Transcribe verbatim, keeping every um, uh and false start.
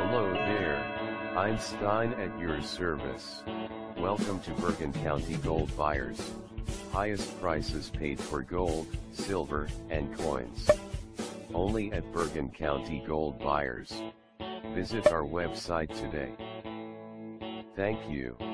Hello there, Einstein at your service. Welcome to Bergen County Gold Buyers. Highest prices paid for gold, silver, and coins. Only at Bergen County Gold Buyers. Visit our website today. Thank you.